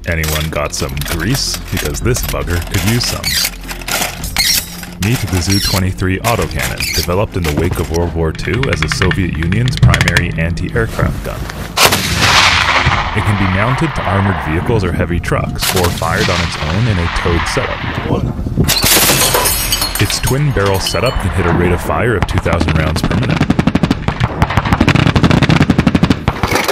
Anyone got some grease? Because this bugger could use some. Meet the ZU-23 autocannon, developed in the wake of World War II as the Soviet Union's primary anti-aircraft gun. It can be mounted to armored vehicles or heavy trucks, or fired on its own in a towed setup. Its twin-barrel setup can hit a rate of fire of 2,000 rounds per minute.